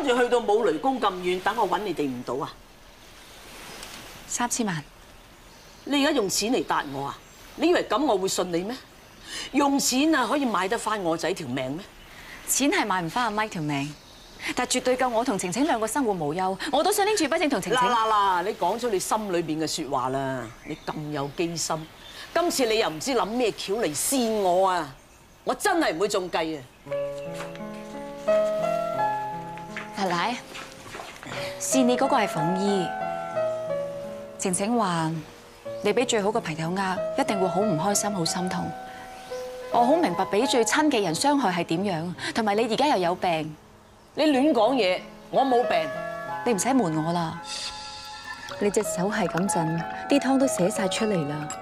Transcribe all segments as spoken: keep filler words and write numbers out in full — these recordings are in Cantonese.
諗住去到冇雷公咁遠，等我揾你哋唔到啊？ 三千萬， 你而家用錢嚟答我啊？你以為咁我會信你咩？用錢啊可以買得翻我仔條命咩？ 錢係買唔翻阿 Mike 條命，但絕對夠我同晴晴兩個生活無憂。我都想拎住筆錢同晴晴。 嗱嗱嗱！你講出你心裏邊嘅説話啦！你咁有機心，今次你又唔知諗咩橋嚟跣我啊！我真係唔會中計啊！ 奶奶，跣你嗰個係鳳姨。晴晴話你俾最好嘅朋友呃，一定會好唔開心、好心痛。我好明白俾最親嘅人傷害係點樣，同埋你而家又有病， 你亂講嘢，我冇病， 你唔使瞞我啦。 你隻手係咁震，啲湯都瀉晒出嚟啦。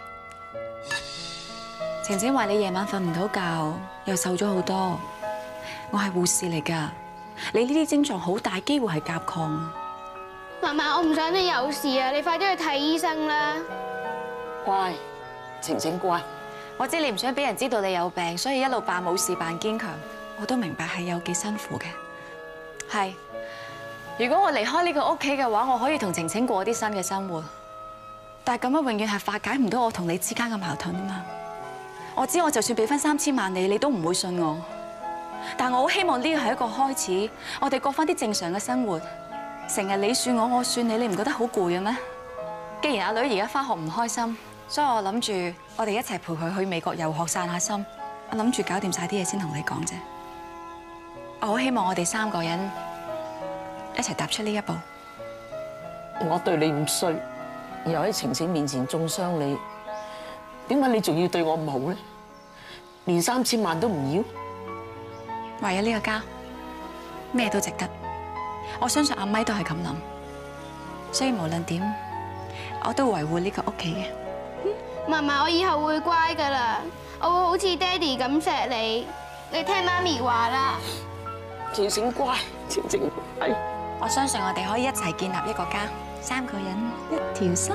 晴晴話你夜晚瞓唔到覺，又瘦咗好多。我係護士嚟㗎，你呢啲症狀好大機會係甲亢。 嫲嫲，我唔想你有事啊！你快啲去睇醫生啦。 乖，晴晴乖。 我知你唔想俾人知道你有病，所以一路扮冇事扮堅強。我都明白係有幾辛苦嘅。係，如果我離開呢個屋企嘅話，我可以同晴晴過啲新嘅生活。但係咁樣永遠係化解唔到我同你之間嘅矛盾啊嘛。我知我就算俾翻三千萬你，你都唔會信我。但我好希望呢個係一個開始，我哋過翻啲正常嘅生活。成日你算我，我算你，你唔覺得好攰嘅咩？既然阿女而家翻學唔開心，所以我諗住我哋一齊陪佢去美國遊學散下心。我諗住搞掂晒啲嘢先同你講啫。我好希望我哋三個人一齊踏出呢一步。 我對你咁衰，又喺晴晴面前中傷你，點解你仲要對我咁好咧？連三千萬都唔要？ 為咗呢個家，咩都值得。我相信阿咪都係咁諗，所以無論點，我都會維護呢個屋企嘅。 嫲嫲，我以後會乖噶啦，我會好似爹哋咁錫你。你聽媽咪話啦。 晴晴乖，晴晴乖。 我相信我哋可以一齊建立一個家，三個人一條心。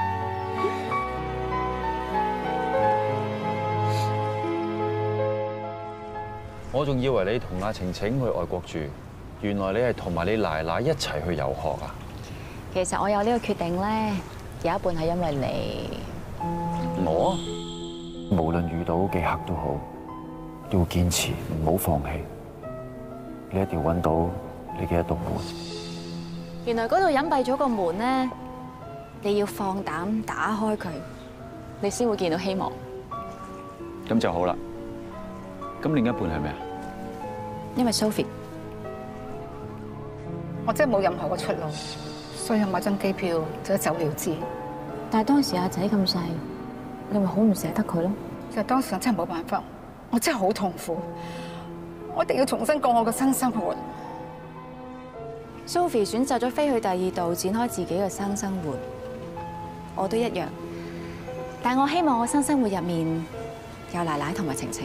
我仲以為你同阿晴晴去外國住，原來你係同埋你奶奶一齊去遊學啊！ 其實我有呢個決定咧，有一半係因為你。 我無論遇到幾黑都好，都要堅持，唔好放棄。你一定要揾到你嘅一道門。 原來嗰度隱蔽咗個門咧，你要放膽打開佢，你先會見到希望。 咁就好啦。咁另一半係咩啊？ 因為 Sophie， 我真係冇任何嘅出路，所以買張機票就一走了之。 但係當時阿仔咁細，你咪好唔捨得佢咯。 其實當時我真係冇辦法，我真係好痛苦，我一定要重新過我嘅新生活。 Sophie 選擇咗飛去第二度展開自己嘅新生活，我都一樣。但我希望我新生活入面有奶奶同埋晴晴。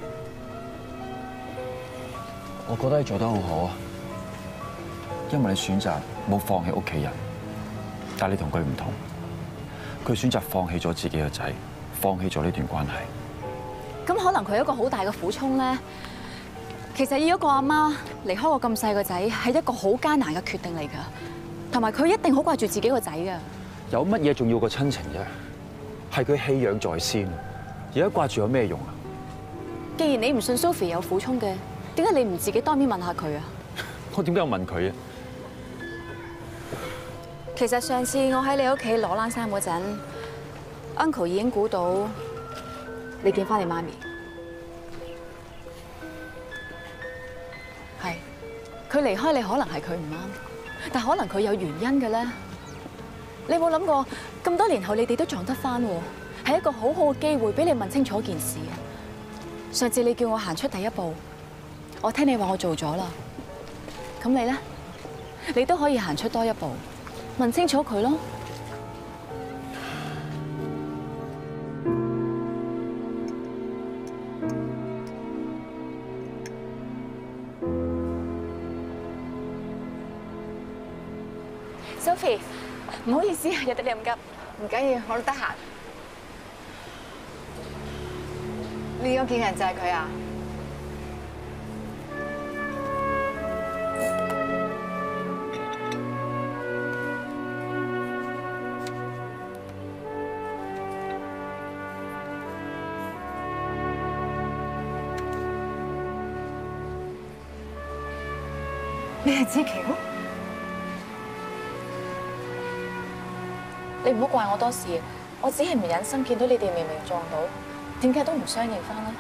我覺得你做得好好啊，因為你選擇冇放棄屋企人，但係你同佢唔同，佢選擇放棄咗自己嘅仔，放棄咗呢段關係。 咁可能佢有一個好大嘅苦衷咧。其實要一個阿媽離開我咁細個仔，係一個好艱難嘅決定嚟㗎，同埋佢一定好掛住自己個仔㗎。 有乜嘢重要過親情啫？係佢棄養在先，而家掛住有咩用啊？ 既然你唔信 Sophie 有苦衷嘅，點解你唔自己當面問下佢啊？ 我點解要問佢啊？ 其實上次我喺你屋企攞冷衫嗰陣 ，Uncle 已經估到你見翻你媽咪。係，佢離開你可能係佢唔啱，但可能佢有原因嘅咧。你有冇諗過咁多年後你哋都撞得翻喎？係一個好好嘅機會俾你問清楚件事啊！上次你叫我行出第一步，我聽你話我做咗啦。咁你咧，你都可以行出多一步，問清楚佢咯。Sophie， 唔好意思，有得你咁急。 唔緊要，我都得閒。呢個見人就係佢啊！ 你係子喬？ 你唔好怪我多事，我只係唔忍心見到你哋明明撞到，點解都唔相認翻呢？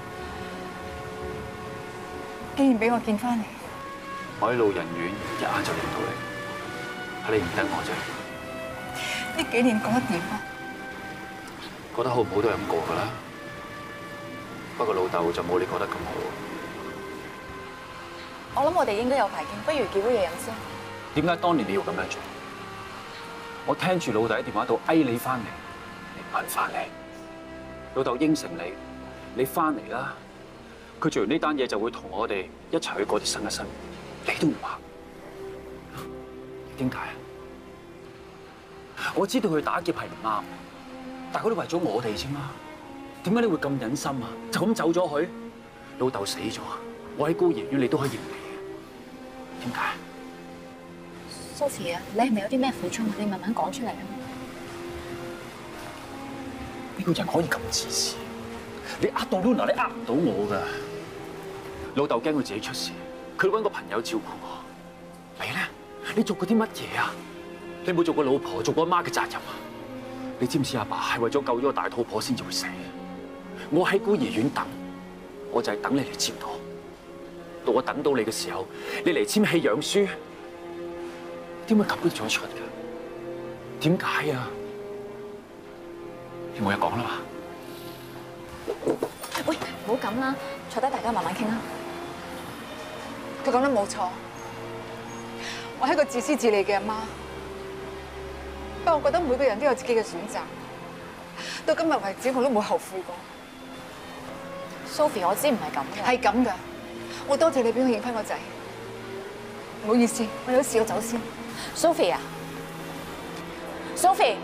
既然俾我見翻你， 我喺路人院一眼就認到你，係你唔得我啫。 呢幾年過得點啊？ 覺得好唔好都係咁過噶啦。不過老豆就冇你覺得咁好。 我諗我哋應該有排見，不如叫杯嘢飲先。 點解當年你要咁樣做？我聽住老豆喺電話度嗌你翻嚟，你唔肯翻嚟。老豆應承你，你翻嚟啦。佢做完呢單嘢就會同我哋一齊去過啲新嘅生活，你都唔話。點解啊？我知道佢打劫係唔啱，但係佢都為咗我哋啫嘛。點解你會咁忍心啊？就咁走咗去？老豆死咗，我喺孤兒院，你都可以認你嘅。點解？ Sophie 啊，你係咪有啲咩苦衷啊？你慢慢講出嚟啊！ 呢個人可以咁自私，你呃到 Luna， 你呃唔到我㗎。老豆驚佢自己出事，佢揾個朋友照顧我。你咧，你做過啲乜嘢啊？你冇做過老婆，做過阿媽嘅責任啊？你知唔知阿爸係為咗救咗個大肚婆先至會死？我喺孤兒院等，我就係等你嚟接我。到我等到你嘅時候，你嚟簽棄養書。 點會咁都做得出㗎？點解啊？你冇嘢講啦嘛？ 喂，唔好咁啦，坐低大家慢慢傾啦。 佢講得冇錯，我係一個自私自利嘅阿媽。不過我覺得每個人都有自己嘅選擇，到今日為止我都冇後悔過。 Sophie， 我知唔係咁嘅。 係咁㗎，我多謝你俾我認翻個仔。唔好意思，我有事要走先。 Sophie 啊 ，Sophie，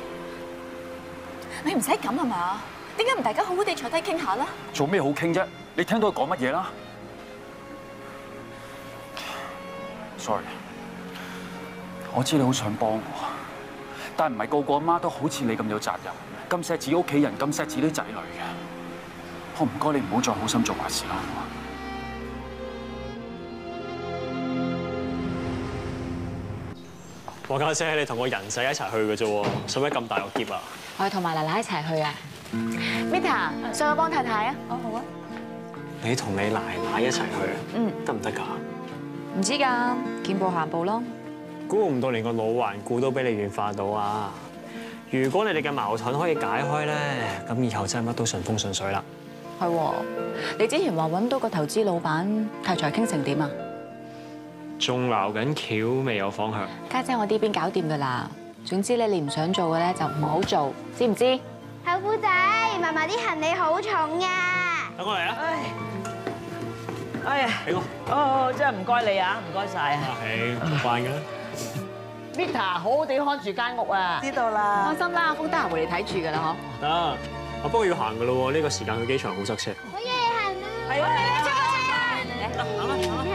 你唔使咁係嘛？點解唔大家好好地坐低傾下啦？ 做咩好傾啫？你聽到佢講乜嘢啦 ？Sorry， 我知你好想幫我，但係唔係個個阿媽都好似你咁有責任，咁錫自己屋企人，咁錫自己啲仔女嘅。我唔該你唔好再好心做壞事啦，好嘛？ 黃家姐，你同個人仔一齊去嘅啫喎，使乜咁大個喼啊？ 我係同埋奶奶一齊去啊 ！Mita， 上去幫太太啊！哦，好啊。 你同你奶奶一齊去，嗯，得唔得㗎？ 唔知㗎，見步行步咯。 估唔到連個老頑固都俾你軟化到啊！如果你哋嘅矛盾可以解開咧，咁以後真係乜都順風順水啦。 係喎，你之前話揾到個投資老闆，題材傾成點啊？ 仲鬧緊橋，未有方向。 家姐，我呢邊搞掂㗎啦。總之咧，你唔想做嘅咧就唔好做，知唔知？ 舅父仔，嫲嫲啲行李好重啊！ 等我嚟啊！ 哎呀， 俾我。 哦，真係唔該你啊，唔該晒啊。 係唔慣嘅啦。 Mita， 好好地看住間屋啊。知道啦。 放心啦，阿峰得閒會嚟睇住㗎啦，嗬。 得，啊不過要行㗎咯喎，呢個時間去機場好塞車。 好嘢，行啦！ 係啊， 出去啊！ 行啦，行啦。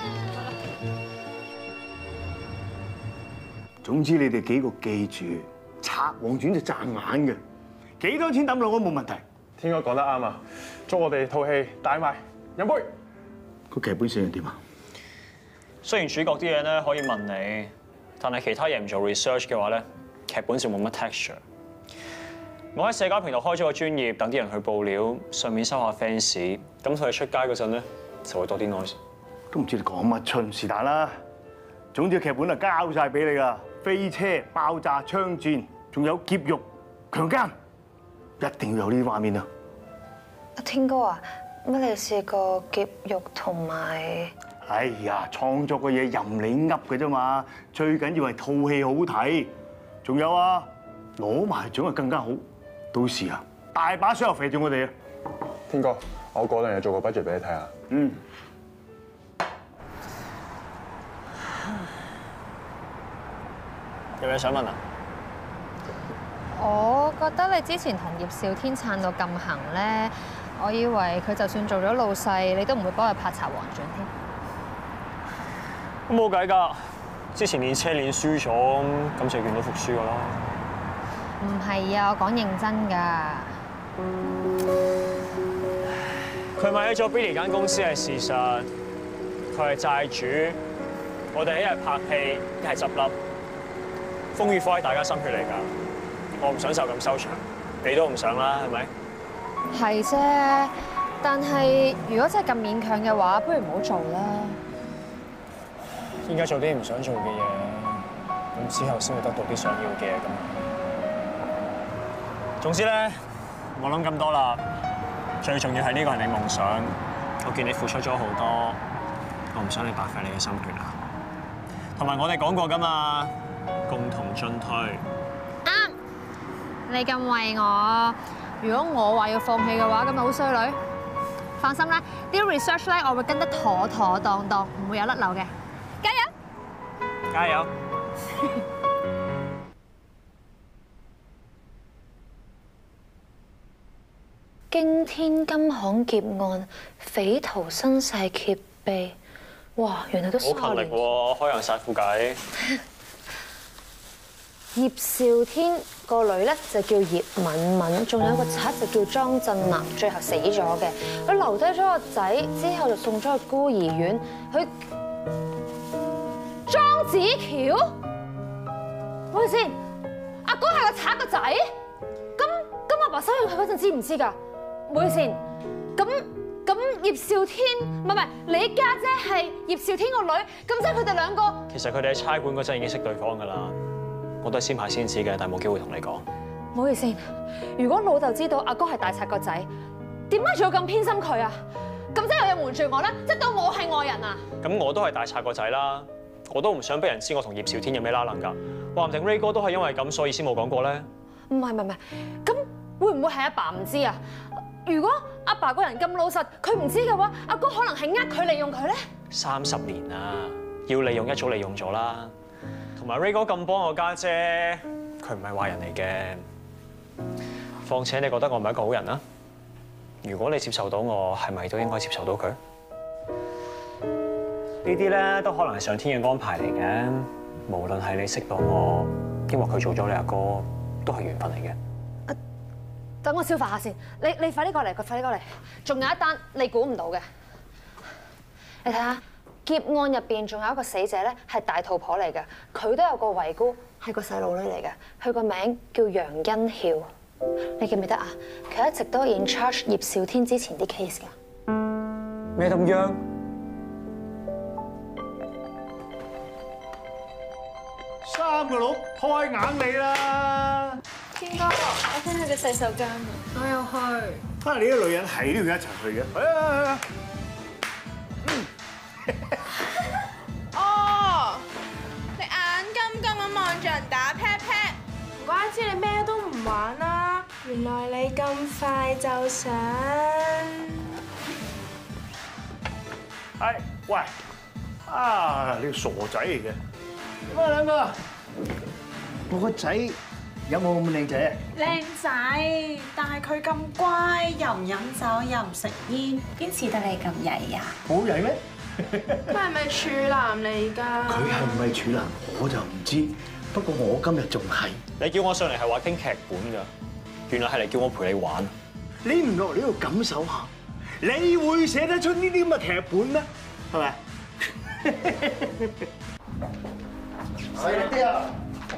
總之，你哋幾個記住，賊王傳就賺眼嘅，幾多錢抌落都冇問題。 天哥講得啱啊！祝我哋套戲大賣，飲杯。 個劇本寫成點啊？ 雖然主角啲嘢咧可以問你，但係其他嘢唔做 research 嘅話咧，劇本就冇乜 texture。我喺社交平台開咗個專頁，等啲人去報料，順便收下 fans，咁佢哋出街嗰陣咧就會多啲 noise。 都唔知你講乜春，是但啦。總之劇本啊交晒俾你噶，飛車、爆炸、槍戰，仲有劫獄、強姦，一定要有呢啲畫面啊！ 阿天哥啊，乜你試過劫獄同埋？ 哎呀，創作嘅嘢任你噏嘅啫嘛，最緊要係套戲好睇。仲有啊，攞埋獎啊更加好。到時啊，大把水喉肥住我哋啊！ 天哥，我嗰兩日做個 budget 俾你睇下。 嗯。 有咩想問啊？ 我覺得你之前同葉少天撐到咁行咧，我以為佢就算做咗老細，你都唔會幫佢拍《賊王傳》添。 咁冇計㗎，之前練車練輸咗，咁就見到服輸㗎啦。 唔係啊，我講認真㗎。 佢買咗 Billy 間公司係事實，佢係債主， 我哋一係拍戲，一係執笠，風雨火係大家心血嚟㗎。我唔想就咁收場，你都唔想啦，係咪？ 係啫，但係如果真係咁勉強嘅話，不如唔好做啦。 依家做啲唔想做嘅嘢，咁之後先會得到啲想要嘅嘢㗎嘛。總之咧，我諗咁多啦，最重要係呢個係你夢想。我見你付出咗好多，我唔想你白費你嘅心血啊。同埋我哋講過㗎嘛，共同進退。 啱，你咁為我，如果我話要放棄嘅話，咁咪好衰女。放心啦，啲 research 咧，我會跟得妥妥當當，唔會有甩漏嘅。加油！ 加油！ 驚天金行劫案，匪徒身世揭秘。哇，原來都好勤力喎，開揚晒副計。 葉兆天個女咧就叫葉敏敏，仲有個賊就叫莊振南，最後死咗嘅。佢留低咗個仔，之後就送咗去孤兒院。佢莊子喬，喂先，阿哥係個賊個仔，咁咁阿爸收養佢嗰陣知唔知㗎？喂先，咁咁葉兆天唔係唔係你家姐係葉兆天個女，咁即係佢哋兩個。 其實佢哋喺差館嗰陣已經識對方㗎啦。我都係先排先知嘅，但係冇機會同你講。 唔好意思，如果老豆知道阿哥係大賊個仔，點解仲要咁偏心佢啊？咁即係有人瞞住我啦，即係當我係外人啊？ 咁我都係大賊個仔啦，我都唔想俾人知我同葉兆天有咩拉楞㗎。話唔定 Ray 哥都係因為咁，所以先冇講過咧。 唔係唔係唔係，咁會唔會係阿爸唔知啊？如果阿爸個人咁老實，佢唔知嘅話，阿哥可能係呃佢利用佢咧。 三十年啦，要利用一早利用咗啦。同埋 Ray 哥咁幫我家姐，佢唔係壞人嚟嘅。況且你覺得我唔係一個好人啊？如果你接受到我，係咪都應該接受到佢？呢啲咧都可能係上天嘅安排嚟嘅。無論係你識到我，抑或佢做咗你阿哥，都係緣分嚟嘅。 等我消化下先，你你快啲過嚟，快啲過嚟。仲有一單你估唔到嘅，你睇下劫案入邊仲有一個死者咧，係大肚婆嚟嘅，佢都有個遺孤係個細路女嚟嘅，佢個名叫楊欣曉，你記唔記得啊？佢一直都 in charge 葉兆天之前啲 case 㗎。 咩咁樣？ 三個佬開眼你啦！ 天哥，我想去個洗手間，我又去。 啊！你啲女人係都要一齊去嘅。去啊去啊！ 哦，你眼金金咁望住人打 pat pat，唔怪之你咩都唔玩啦。原來你咁快就想。 係，喂，啊，你個傻仔嚟嘅。點啊兩個？我個仔有冇咁靚仔啊？ 靚仔，但係佢咁乖，又唔飲酒，又唔食煙，邊似得你咁曳啊？ 好曳咩？ 佢係咪處男嚟㗎？ 佢係唔係處男我就唔知，不過我今日仲係。 你叫我上嚟係話傾劇本㗎，原來係嚟叫我陪你玩。 你唔落嚟呢度感受下，你會寫得出呢啲咁嘅劇本咩？係咪？細力啲啊！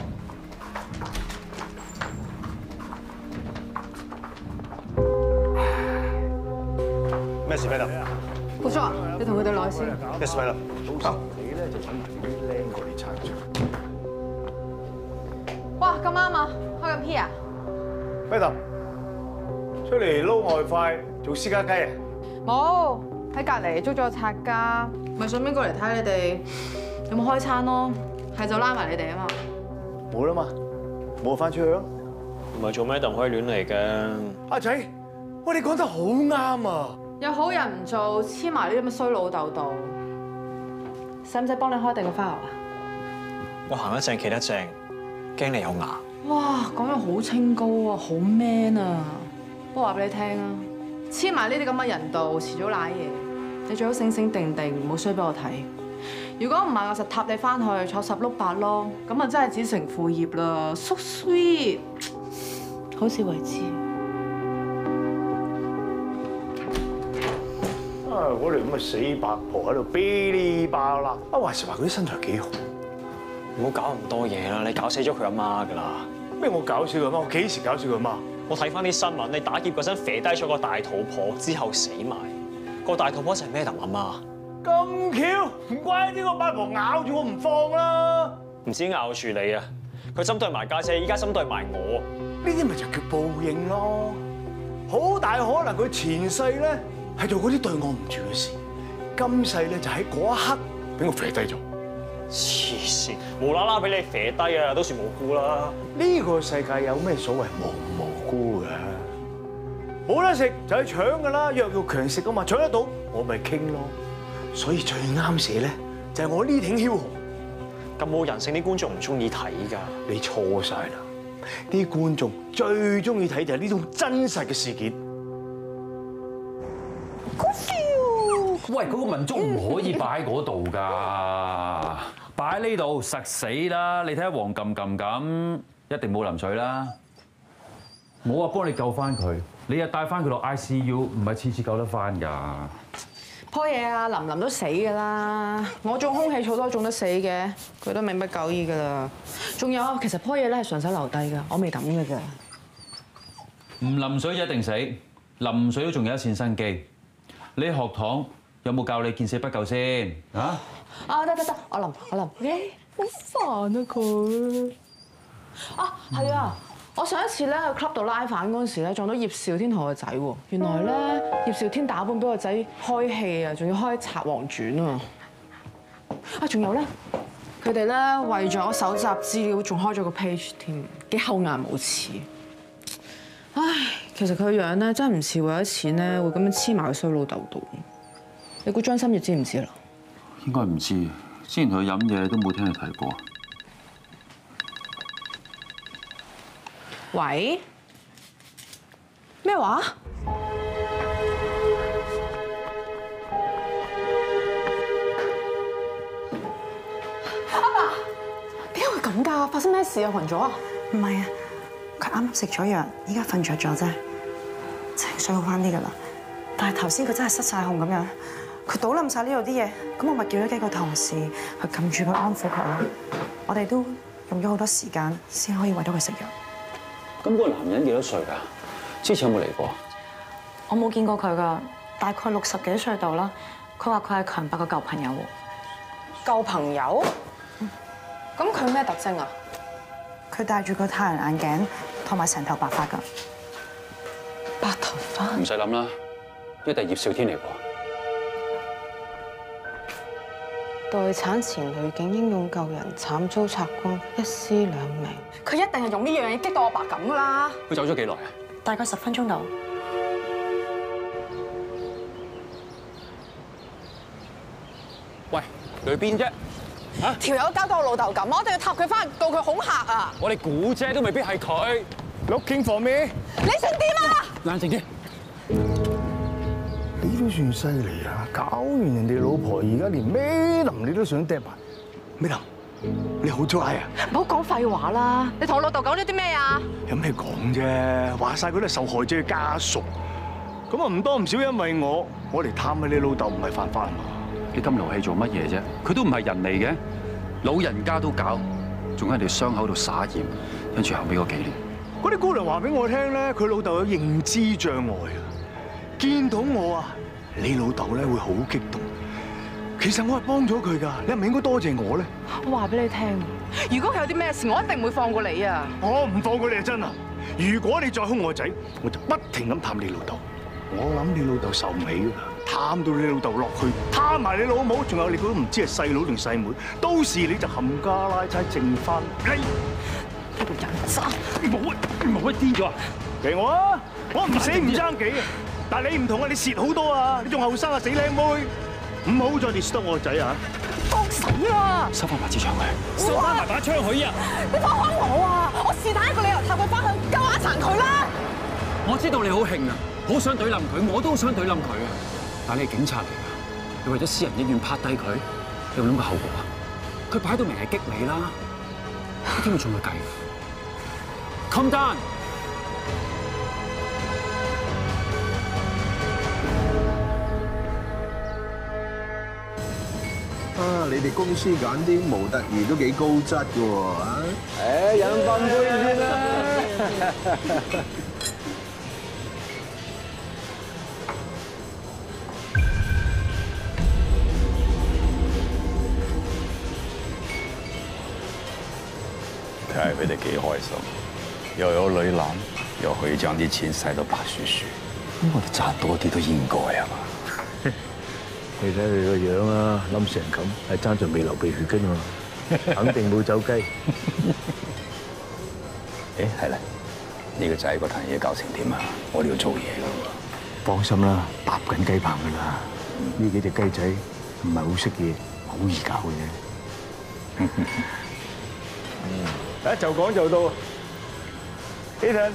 咩事咩？ 顧叔啊，你同佢哋耐先。 咩事咩？到時你咧就揾埋啲僆過嚟撐場。 哇，咁啱啊！開緊 P 啊？ 咩揼？出嚟撈外快做私家雞啊？ 冇，喺隔離租咗個拆家，咪順便過嚟睇下你哋有冇開餐咯。係就拉埋你哋啊嘛。 冇啦嘛，冇翻出去咯。 唔係做咩都唔可以亂嚟嘅。 阿仔，喂，你講得好啱啊！ 有好人唔做，黐埋呢啲咁嘅衰老豆度，使唔使幫你開定個 file 啊？ 我行得正企得正，驚你有牙。 哇，講嘢好清高啊，好 man 啊！不過話俾你聽啊，黐埋呢啲咁嘅人度，遲早賴嘢。你最好醒醒定定，唔好衰俾我睇。如果唔係，我就撻你翻去坐十碌八咯，咁啊真係子承父業啦 ，so sweet， 好自為之。 啊， 嗰條咁嘅死八婆喺度噼哩吧啦！啊話時話佢啲身材幾好， 唔好搞咁多嘢啦！你搞死咗佢阿媽㗎啦！ 咩我搞笑佢媽？我幾時搞笑佢媽？ 我睇翻啲新聞，你打劫嗰陣肥低咗個大肚婆，之後死埋。個大肚婆就係 Madam 阿媽。 咁巧，唔怪之個八婆咬住我唔放啦！ 唔止咬住你啊，佢針對埋家姐，依家針對埋我。 呢啲咪就叫報應咯！好大可能佢前世咧係做嗰啲對我唔住嘅事，今世咧就喺嗰一刻俾我肥低咗。 黐線，無啦啦俾你肥低啊，都算無辜啦！ 呢個世界有咩所謂無無辜嘅？冇得食就去搶㗎啦，弱肉強食啊嘛，搶得到我咪傾咯。所以最啱寫咧就係我呢挺梟雄。 咁冇人性，啲觀眾唔中意睇㗎。 你錯晒啦！啲觀眾最中意睇就係呢種真實嘅事件。 喂，嗰個文竹唔可以擺喺嗰度㗎，擺喺呢度實死啦！你睇下黃冚冚咁，一定冇淋水啦。我話幫你救翻佢，你又帶翻佢落 I C U， 唔係次次救得翻㗎。 棵嘢啊，淋淋都死㗎啦！我種空氣草都種得死嘅，佢都命不久矣㗎啦。仲有，其實棵嘢咧係順手留低㗎，我未抌㗎咋。 唔淋水就一定死，淋水都仲有一線生機。你學堂有冇教你見死不救先？啊？ 啊得得得，我淋我淋。OK， 好煩啊佢。啊係啊！我上一次咧去 club 度拉飯嗰陣時咧，撞到葉兆天同個仔喎。原來咧葉兆天打本俾個仔開戲啊，仲要開《賊王傳》啊。啊，仲有咧，佢哋咧為咗搜集資料，仲開咗個 page 添，幾厚顏無恥。唉，其實佢個樣咧真係唔似為咗錢咧會咁樣黐埋個衰老豆度。你估張心月知唔知啦？ 應該唔知，之前同佢飲嘢都冇聽佢提過。 喂？咩話？阿爸，點解會咁㗎？發生咩事啊？暈咗啊？ 唔係啊，佢啱啱食咗藥，依家瞓着咗啫，情緒好翻啲㗎啦。但係頭先佢真係失晒控咁樣，佢倒冧晒呢度啲嘢，咁我咪叫咗幾個同事去撳住佢安撫佢咯。我哋都用咗好多時間先可以餵到佢食藥。 咁嗰個男人幾多歲㗎？之前有冇嚟過？ 我冇見過佢㗎，大概六十幾歲度啦。佢話佢係強伯個舊朋友喎。 舊朋友？咁佢咩特徵啊？ 佢戴住個太陽眼鏡，同埋成頭白髮㗎。 白頭髮？ 唔使諗啦，一定係葉兆天嚟過。 待產前女警英勇救人，慘遭賊光，一屍兩命。佢一定係用呢樣嘢激到我爸咁噶啦！ 佢走咗幾耐啊？ 大概十分鐘度。 喂，去邊啫？嚇！ 條友搞到我老豆咁，我一定要塔佢翻去告佢恐嚇啊！ 我哋估啫，都未必係佢。 Looking for me？ 你想點啊？ 冷靜啲。 你都算犀利啊！搞完人哋老婆，而家連咩林你都想掟埋。咩林？你好拽啊！ 唔好講廢話啦！你同我老豆講咗啲咩啊？ 有咩講啫？話晒佢都係受害者嘅家屬，咁啊唔多唔少因為我，我嚟探下你老豆唔係犯法啊嘛？ 你咁勞氣做乜嘢啫？佢都唔係人嚟嘅，老人家都搞，仲喺人哋傷口度撒鹽，跟住後尾嗰幾年。 嗰啲姑娘話俾我聽咧，佢老豆有認知障礙啊！見到我啊，你老豆咧會好激動。其實我係幫咗佢㗎，你係咪應該多謝我咧？ 我話俾你聽，如果佢有啲咩事，我一定唔會放過你啊！ 我唔放過你啊，真啊！如果你再兇我仔，我就不停咁探你老豆。我諗你老豆受唔起㗎，探到你老豆落去，探埋你老母，仲有你都唔知係細佬定細妹，到時你就冚家拉差剩翻你。呢個人渣！冇啊，冇啊，癲咗啊！俾我啊！我唔死唔爭幾啊！但係你唔同啊，你蝕好多啊！你仲後生啊，死靚妹！唔好再 disturb 我個仔啊！ 放手啊！ 收翻埋支槍佢， 收翻埋把槍佢啊！你放開我啊！我是但一個理由探佢翻去，救阿殘佢啦！ 我知道你好興啊，好想懟冧佢，我都想懟冧佢啊！但係你係警察嚟㗎，你為咗私人恩怨拍低佢，你有冇諗過後果啊？佢擺到明係激你啦，你點會中佢計 ？Come down！ 你哋公司揀啲模特兒都幾高質㗎喎啊！誒，飲翻杯先啦。 睇下佢哋幾開心，又有女攬，又可以將啲錢使到白雪雪，咁我哋賺多啲都應該啊嘛！ 你睇佢個樣啊，冧成咁，係爭在未流鼻血㗎嘛，肯定冇走雞。 誒係啦，呢個仔嗰壇嘢搞成點啊？我哋要做嘢㗎喎。 放心啦，搭緊雞棚㗎啦。呢幾隻雞仔唔係好識嘢，好易搞嘅啫。誒就講就到 ，Ethan，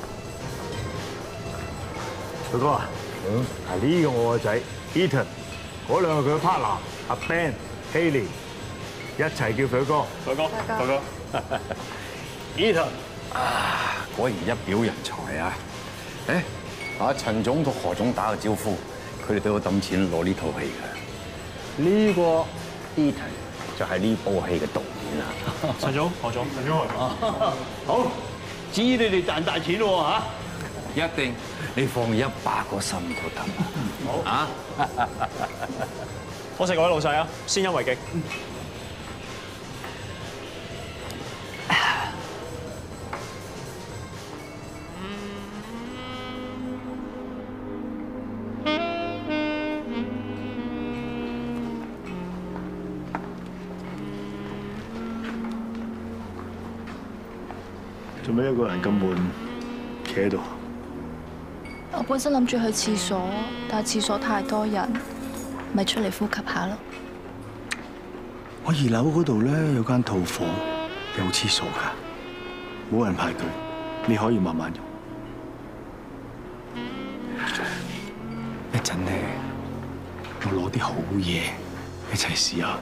佢哥啊，係呢個我個仔 Ethan， 嗰兩個佢嘅 partner 阿 Ben、Haley， 一齊叫佢哥。佢哥，佢哥 ，Ethan， 啊，果然一表人才啊！誒，阿陳總同何總打個招呼，佢哋都有抌錢攞呢套戲嘅。 呢個 Ethan 就係呢部戲嘅導演啦。 陳總、何總、陳總， 好，知你哋賺大錢喎嚇！ 一定，你放一百個心都得。好啊！ 多謝各位老細啊，先入為敬。 做咩一個人咁悶，企喺度？ 我本身諗住去廁所，但係廁所太多人，咪出嚟呼吸下咯。 我二樓嗰度咧有間套房，有廁所㗎，冇人排隊，你可以慢慢用。一陣咧，我攞啲好嘢一齊試下。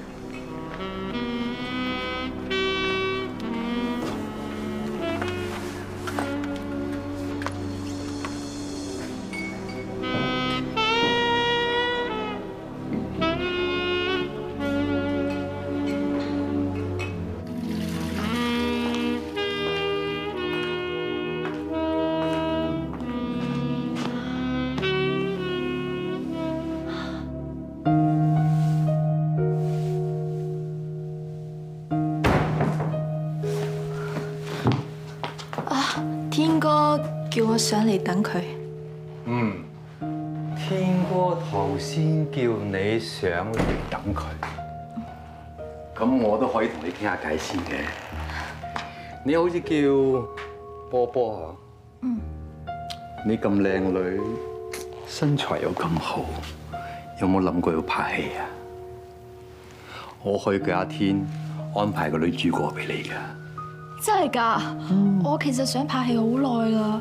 天哥叫我上嚟等佢。 嗯，天哥頭先叫你上嚟等佢，咁我都可以同你傾下偈先嘅。你好似叫波波啊？嗯。你咁靚女，身材又咁好，有冇諗過要拍戲啊？我可以叫阿天安排個女主角俾你㗎。 真係㗎，我其實想拍戲好耐啦。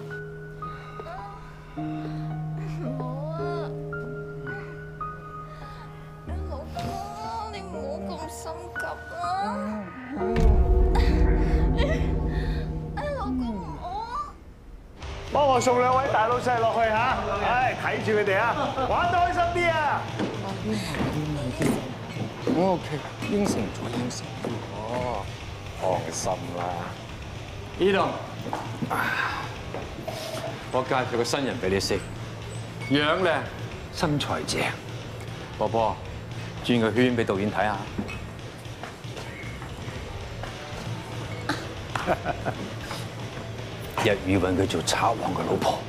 唔好啊，老公，你唔好咁心急啊！哎，老公，我幫我送兩位大老細落去嚇，唉，睇住佢哋啊，玩得開心啲啊！ 我 OK， 應承咗應承。哦。放心啦 ，Ethan， 我介紹個新人俾你識，樣靚，身材正，波波，轉個圈俾導演睇下。一於揾佢做賊王嘅老婆，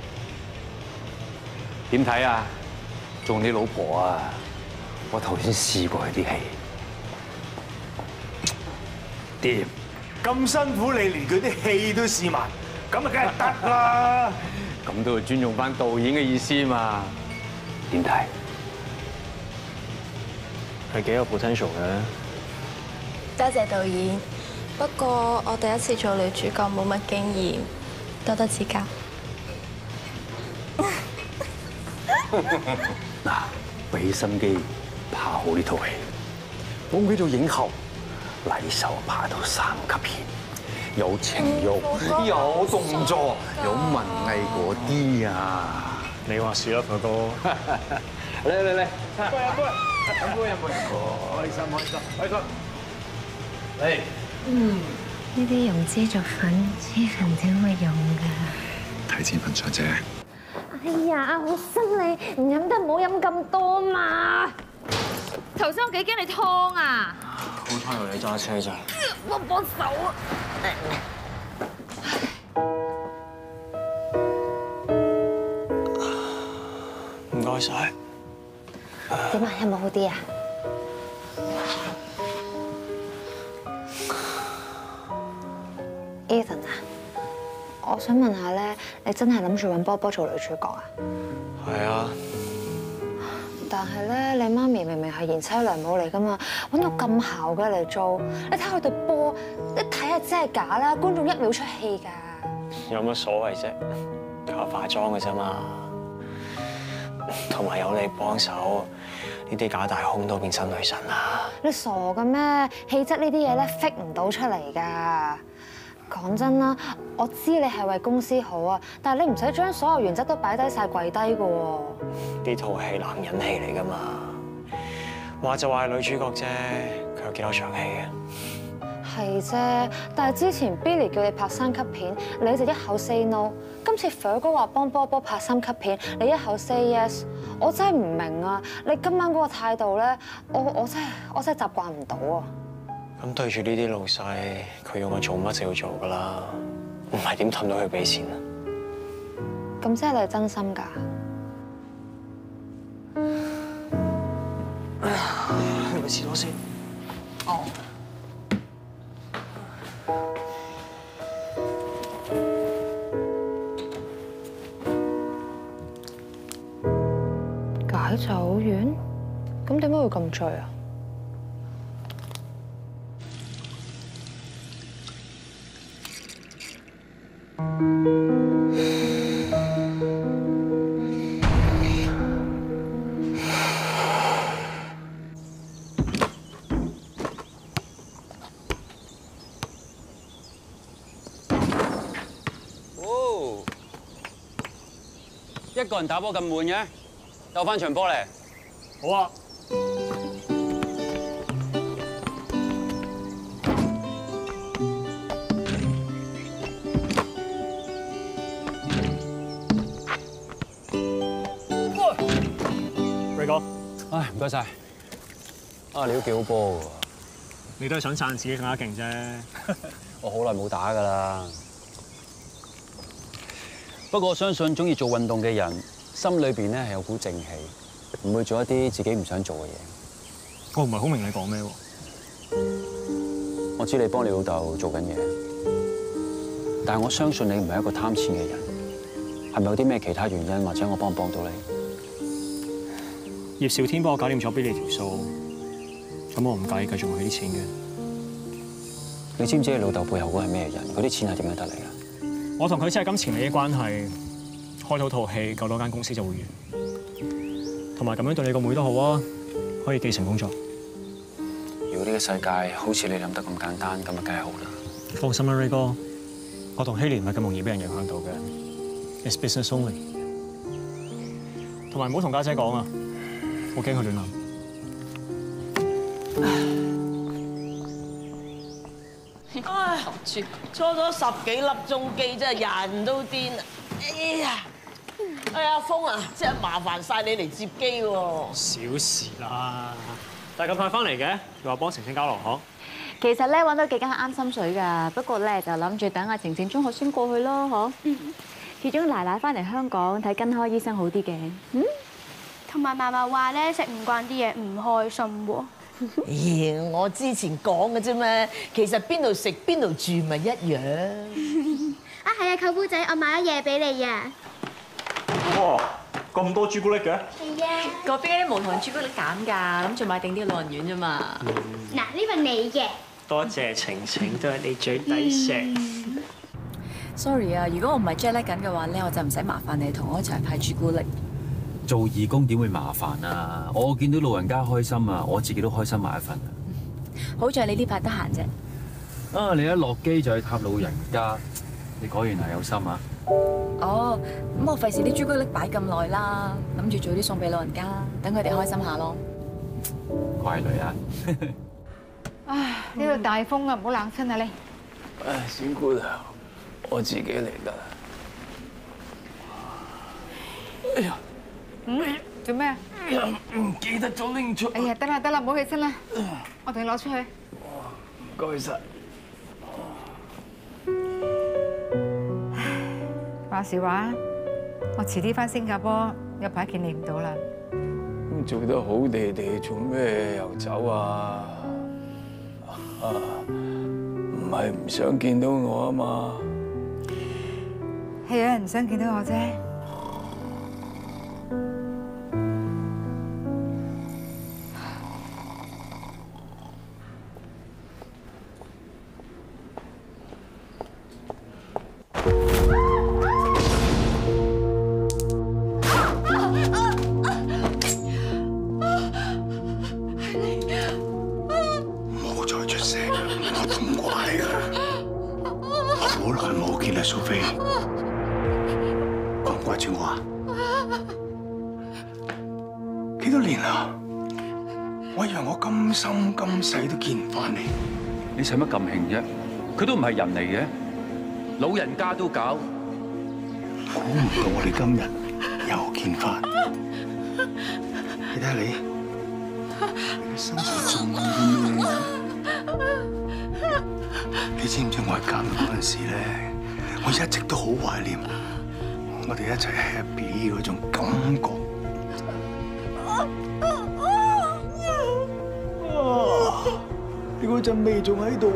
點睇啊？做你老婆啊！我頭先試過佢啲戲，掂。 咁辛苦你連佢啲戲都試埋，咁啊梗係得啦！ 咁都要尊重翻導演嘅意思嘛？點睇？ 係幾有 potential 嘅。 多謝導演，不過我第一次做女主角冇乜經驗，多多指教。 嗱，俾心機拍好呢套戲，幫佢做影后。禮手拍到三級片，有情慾，有動作，有文藝嗰啲啊！ 你話事啦，哥哥。 嚟嚟嚟， 杯飲杯。 飲杯飲杯，開心開心開心。嚟， 嗯，呢啲溶脂作粉，脂粉點會用㗎？ 提前瞓場啫。 哎呀，好心你，唔飲得唔好飲咁多嘛。頭先我幾驚你湯啊！ 好彩由你揸車咋。 幫幫手啊！ 唔該晒。 點啊？有冇好啲啊？Ethan 啊，我想問下咧，你真係諗住揾波波做女主角啊？ 係啊。 但係咧，你媽咪明明係賢妻良母嚟噶嘛，揾到咁姣嘅嚟做，你睇佢對波，你睇下真係假啦，觀眾一秒出戲㗎。 有乜所謂啫？靠化妝嘅啫嘛，同埋有你幫手，呢啲假大空都變身女神啦。 你傻嘅咩？氣質呢啲嘢咧 fake 唔到出嚟㗎。講真啦，我知你係為公司好啊，但係你唔使將所有原則都擺低晒跪低㗎喎。 呢套戲男人戲嚟㗎嘛，話就話係女主角啫，佢有幾多場戲嘅？ 係啫，但係之前 Billy 叫你拍三級片，你就一口 say no。今次 Fer 哥話幫波波拍三級片，你一口 say yes。我真係唔明啊！你今晚嗰個態度咧，我我真係我真係習慣唔到啊！ 咁對住呢啲老細，佢要我做乜就要做㗎啦，唔係點氹到佢俾錢啊？ 咁即係你係真心㗎？ 去個廁所先。哦。 解酒丸？咁點解會咁醉啊？ 哦，一個人打波咁悶嘅，鬥翻場波嚟。 好啊。Ray 哥， 唉，唔該晒。啊，你都幾好波㗎喎。 你都係想撐自己更加勁啫。 我好耐冇打㗎啦。不過我相信中意做運動嘅人，心裏邊咧係有股正氣，唔會做一啲自己唔想做嘅嘢。 我唔係好明你講咩喎。 我知你幫你老豆做緊嘢，但係我相信你唔係一個貪錢嘅人。係咪有啲咩其他原因，或者我幫唔幫到你？ 葉兆天幫我搞掂咗俾你條數，咁我唔介意繼續用佢啲錢嘅。 你知唔知你老豆背後嗰係咩人？嗰啲錢係點樣得嚟㗎？ 我同佢只係金錢利益關係，開到套戲救多間公司就會完，同埋咁樣對你個妹都好啊，可以繼承工作。 如果呢個世界好似你諗得咁簡單，咁啊梗係好啦。 放心啦，Ray 哥，我同希蓮唔係咁容易俾人影響到嘅。It's business only。同埋唔好同家姐講啊，我驚佢亂諗。 唉，坐咗十幾粒鐘機，真係人都癲啊！哎呀，哎呀，峰啊，真係麻煩晒你嚟接機喎。 小事啦，但係咁快翻嚟嘅，又話幫晴晴交流嗬？ 其實咧揾到幾間啱心水㗎，不過咧就諗住等阿晴晴中學先過去咯，嗬。始終奶奶翻嚟香港睇跟開醫生好啲嘅。嗯。 同埋嫲嫲話咧食唔慣啲嘢唔開心喎。 咦，我之前講嘅啫咩？其實邊度食邊度住咪一樣。 啊係啊，舅父仔，我買咗嘢俾你啊！ 哇，咁多朱古力嘅？ 係啊。 嗰邊嗰啲無糖朱古力減價，諗住買定啲老人院啫嘛。 嗱，呢份你嘅。 多謝晴晴，都係你最抵食。 Sorry 啊，如果我唔係 jet lag 緊嘅話咧，我就唔使麻煩你同我一齊派朱古力。 做義工點會麻煩啊？我見到老人家開心啊，我自己都開心買一份啊。 好在你呢排得閒啫。 啊！你一落機就去探老人家，你果然係有心啊！ 哦，咁我費事啲朱古力擺咁耐啦，諗住早啲送俾老人家，等佢哋開心下咯。 乖女啊！ 唉，呢度大風啊，唔好冷親啊你。 唉，仙姑娘，我自己嚟得啦。哎呀！ 嗯？做咩啊？ 唔記得咗拎出。 哎呀，得啦得啦，唔好起身啦，我同你攞出去。 唔該晒。 話時話，我遲啲翻新加坡，有排見你唔到啦。 咁做得好地地，做咩又走啊？啊，唔係唔想見到我啊嘛？ 係有人唔想見到我啫。 蘇菲，掛唔掛住我啊？幾多年啦？我以為我今生今世都見唔翻你。 你使乜咁興啫？佢都唔係人嚟嘅，老人家都搞。 估唔到我哋今日又見翻。你睇下你，你嘅身上仲有啲咩啊？你知唔知我喺監獄嗰陣時咧？我一直都好懷念我哋一齊 happy 嗰種感覺。你嗰陣味仲喺度。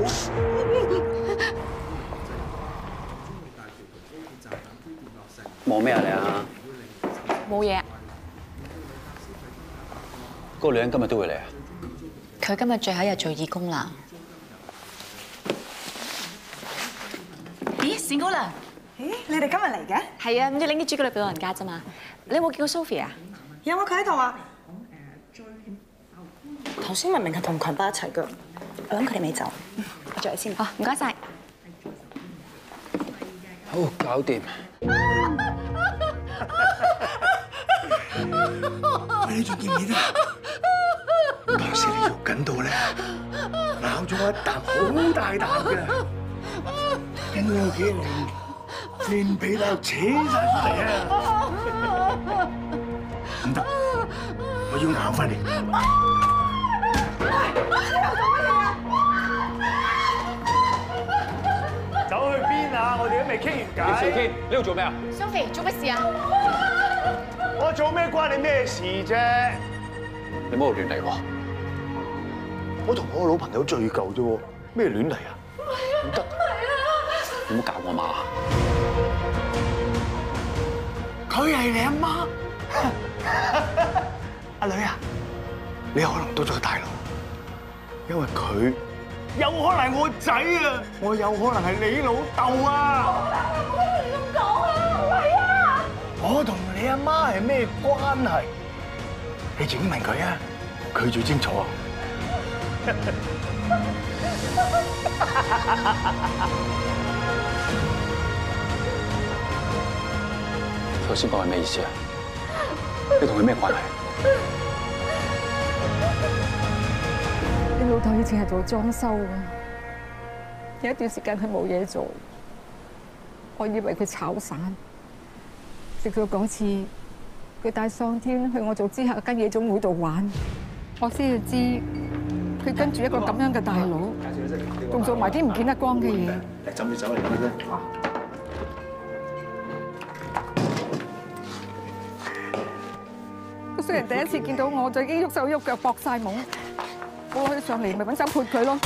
望咩啊你啊？ 冇嘢。 嗰個女人今日都會嚟啊？ 佢今日最後一日做義工啦。咦，冼姑娘？ 咦，你哋今日嚟嘅？ 係啊，咁要拎啲朱古力俾老人家啫嘛。你有冇見過 Sophie 啊？ 有冇佢喺度啊？頭先明明係同群巴一齊㗎，我諗佢哋未走。我着先。 好，唔該晒。 好，搞掂。 喂，你仲記唔記得？當時你肉緊到咧，咬咗我一啖好大啖嘅，跟住有幾連連皮帶扯晒出嚟啊！唔得，我要咬翻你。 走去邊啊？我哋都未傾完偈。 小天，呢度做咩啊 ？Sophie，做乜事啊？ 我做咩關你咩事啫？ 你唔好亂嚟喎！ 我同我老朋友聚舊啫喎，咩亂嚟啊？唔得！ 你唔好搞我媽！ 佢係你阿媽？阿女啊，你可能多咗個大佬，因為佢有可能係我仔啊，我有可能係你老豆啊！ 唔好亂咁講啊！喂啊！ 我同你阿媽係咩關係？你自己問佢啊，佢最清楚。 頭先講係咩意思啊？你同佢咩關係？ 你老豆以前係做裝修嘅，有一段時間佢冇嘢做，我以為佢炒散，直到嗰次佢帶桑天去我做之後間夜總會度玩，我先至知佢跟住一個咁樣嘅大佬，仲做埋啲唔見得光嘅嘢。 浸住酒嚟嘅啫。 雖然第一次見到我就已經喐手喐腳搏晒懵，我攞佢上嚟咪揾手潑佢咯。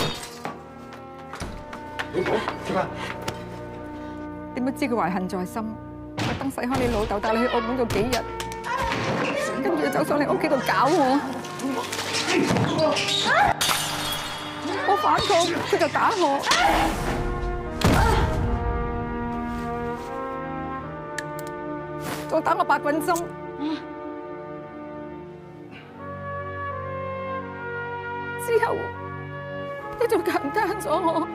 老婆，做咩？ 點不知佢懷恨在心，特登使開你老豆帶你去澳門做幾日，跟住走上嚟屋企度搞我。我反抗，佢就打我。再打我八棍針。之後，佢仲強姦咗我。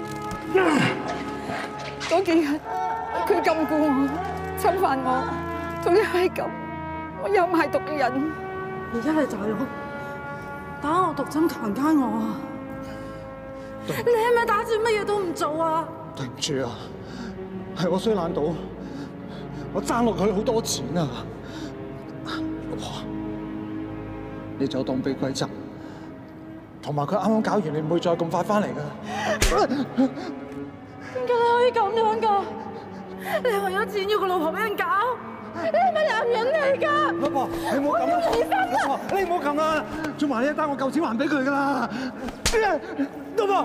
嗰幾日，佢禁錮我，侵犯我，仲要係咁，我又賣毒嘅人。 而家係大佬， 打我毒針強姦我啊！你係咪打算乜嘢都唔做啊？ 對唔住啊，係我衰懶到，我爭落佢好多錢啊！老婆，你就當俾規則，同埋佢啱啱搞完，你唔會再咁快翻嚟㗎。 點解你可以咁樣㗎？你係為咗錢要個老婆俾人搞？你係咪男人嚟㗎？ 老婆，你唔好咁啊！老婆，你唔好咁啊！做埋呢一單，我夠錢還俾佢㗎啦！老婆，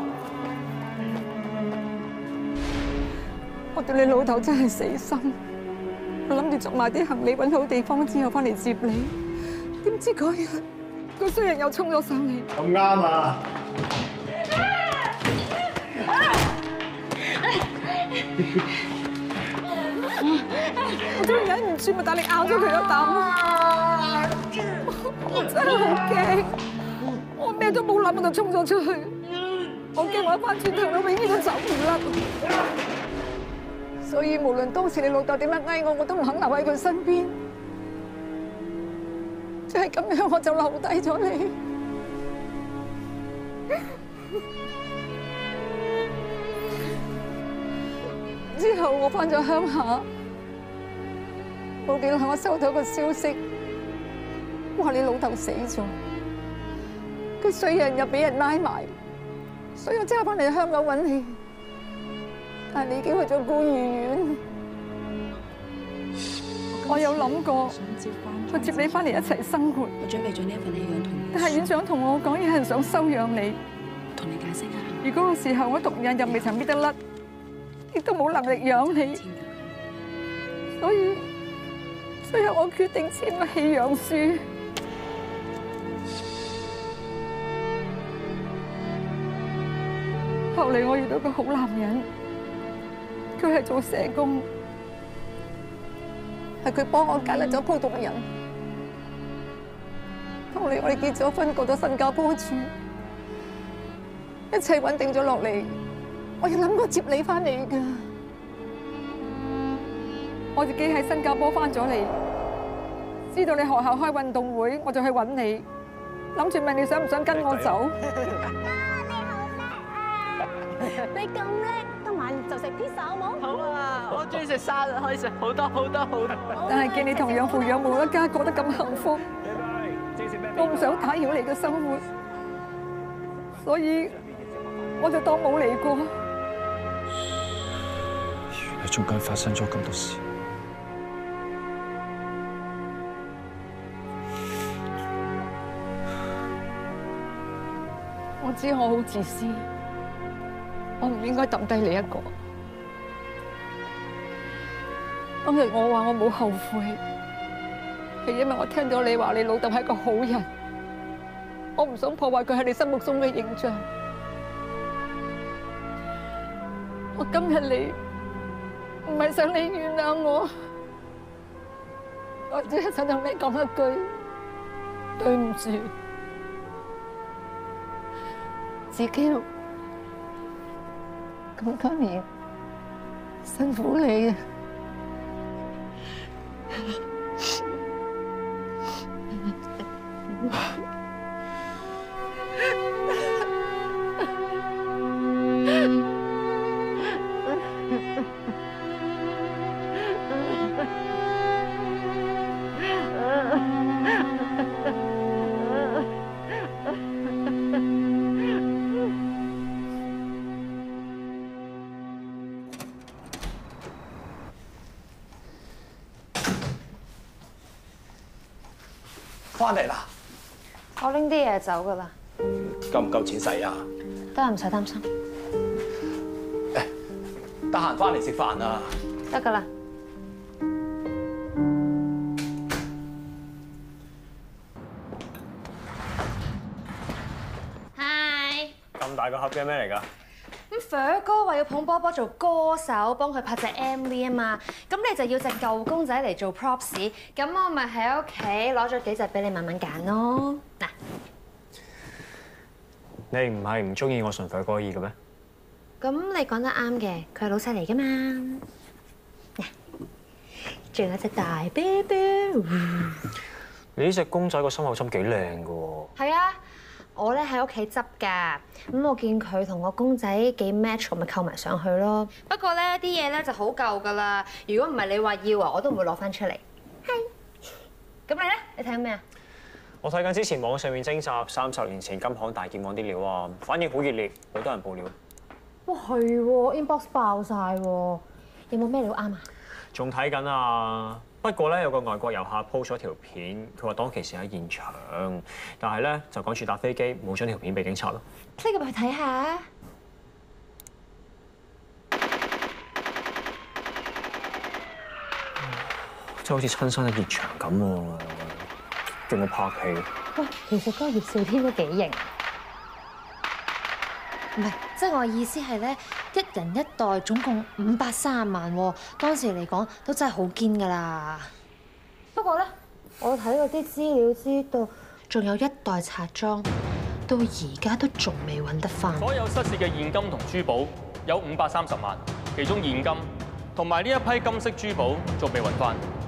我對你老豆真係死心，我諗住捉埋啲行李揾好地方之後翻嚟接你，點知嗰日個衰人又衝咗上嚟。 咁啱啊！ 我真係忍唔住，咪大力咬咗佢一啖。我真係好驚，我咩都冇諗，我就衝咗出去。我驚我一翻轉頭，我永遠都走唔甩。所以無論當時你老豆點樣嗌我，我都唔肯留喺佢身邊。就係咁樣，我就留低咗你。之後我翻咗鄉下，冇幾耐我收到個消息，話你老豆死咗，個衰人又俾人拉埋，所以我即刻翻嚟香港揾你，但係你已經去咗孤兒院。我有諗過去接你翻嚟一齊生活，我準備咗呢一份棄養同意書，但係院長同我講，嘢係想收養你。同你解釋下，如果個時候我毒癮又未曾搣得甩，亦都冇能力養你，所以最後我決定簽個棄養書。後嚟我遇到個好男人，佢係做社工，係佢幫我揀嚟咗鋪毒人。後嚟我哋結咗婚，過咗新加坡住，一切穩定咗落嚟。我有諗過接你翻嚟㗎，我自己喺新加坡翻咗嚟，知道你學校開運動會，我就去揾你，諗住問你想唔想跟我走。 你咁叻，今晚就食 pizza 好冇？ 好啊，我中意食沙律，可以食好多好多好多。 但係見你同養父養母一家過得咁幸福，我唔想打擾你嘅生活，所以我就當冇嚟過。 原來中間發生咗咁多事。 我知我好自私，我唔應該抌低你一個。當日我話我冇後悔，係因為我聽到你話你老豆係一個好人，我唔想破壞佢喺你心目中嘅形象。我今日嚟唔係想你原諒我，我只係想同你講一句對唔住。自己咁多年辛苦你啊！ 翻嚟啦！ 我拎啲嘢走噶啦。 夠唔夠錢使啊？ 得，唔使擔心。 誒，得閒翻嚟食飯啊！ 得噶啦。 Hi。咁大個盒嘅咩嚟㗎？ 咁 Fer 哥話要捧波波做歌手，幫佢拍隻 M V 啊嘛，咁你就要隻舊公仔嚟做 props， 咁我咪喺屋企攞咗幾隻俾你慢慢揀咯。嗱， 你唔係唔中意我純 Fer 哥意嘅咩？ 咁你講得啱嘅，佢係老細嚟噶嘛。嗱，仲有隻大 baby。 你呢隻公仔個心口針幾靚㗎喎。 係啊。 我咧喺屋企執㗎，咁我見佢同個公仔幾 match，我咪扣埋上去咯。不過咧啲嘢咧就好舊㗎啦，如果唔係你話要啊，我都唔會攞翻出嚟。係。咁你咧？你睇緊咩啊？ 我睇緊之前網上面徵集三十年前金行大劫案啲料啊，反應好熱烈，好多人報料。 哇，係喎 ，inbox 爆晒喎，有冇咩料啱啊？ 仲睇緊啊！不過咧有個外國遊客 post 咗條片，佢話當其時喺現場，但係咧就趕住搭飛機，冇將條片俾警察咯。 click 入去睇下。 真係好似親身喺現場咁喎，叫我拍戲。 喂，其實嗰個葉少天都幾型。唔係，即係我意思係咧，一人一袋總共五百三十萬喎，當時嚟講都真係好堅㗎啦。不過咧，我睇嗰啲資料知道，仲有一袋賊贓，到而家都仲未揾得翻。 所有失竊嘅現金同珠寶有五百三十萬，其中現金同埋呢一批金色珠寶仲未揾翻。